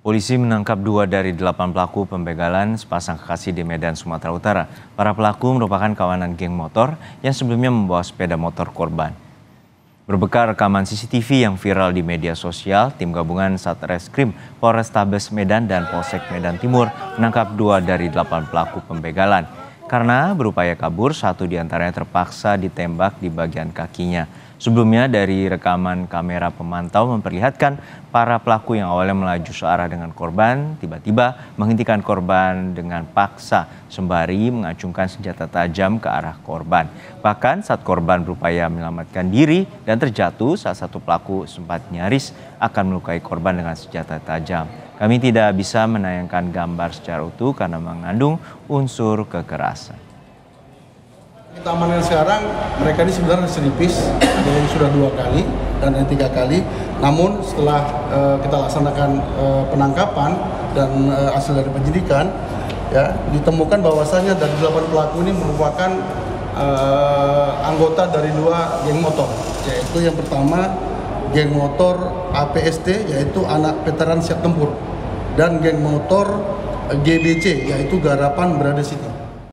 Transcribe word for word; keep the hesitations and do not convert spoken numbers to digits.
Polisi menangkap dua dari delapan pelaku pembegalan sepasang kekasih di Medan, Sumatera Utara. Para pelaku merupakan kawanan geng motor yang sebelumnya membawa sepeda motor korban. Berbekal rekaman C C T V yang viral di media sosial, tim gabungan Satreskrim Polrestabes Medan dan Polsek Medan Timur menangkap dua dari delapan pelaku pembegalan. Karena berupaya kabur, satu diantaranya terpaksa ditembak di bagian kakinya. Sebelumnya dari rekaman kamera pemantau memperlihatkan para pelaku yang awalnya melaju searah dengan korban tiba-tiba menghentikan korban dengan paksa sembari mengacungkan senjata tajam ke arah korban. Bahkan saat korban berupaya menyelamatkan diri dan terjatuh, salah satu pelaku sempat nyaris akan melukai korban dengan senjata tajam. Kami tidak bisa menayangkan gambar secara utuh karena mengandung unsur kekerasan. Kita amankan sekarang, mereka ini sebenarnya residipis, yang sudah dua kali dan yang tiga kali. Namun setelah uh, kita laksanakan uh, penangkapan dan uh, hasil dari penyidikan, ya ditemukan bahwasanya dari delapan pelaku ini merupakan uh, anggota dari dua geng motor, yaitu yang pertama geng motor A P S T, yaitu anak veteran siap tempur, dan geng motor G B C, yaitu Garapan Brother City.